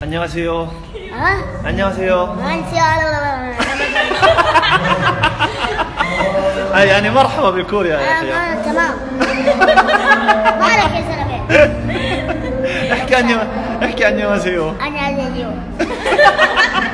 안녕하세요. 어? 안녕하세요. 안녕하세요. يعني مرحبا بالكوريا يا أخي. تمام. مالك يا زلمة؟ احكي 안녕하세요. 안녕하세요.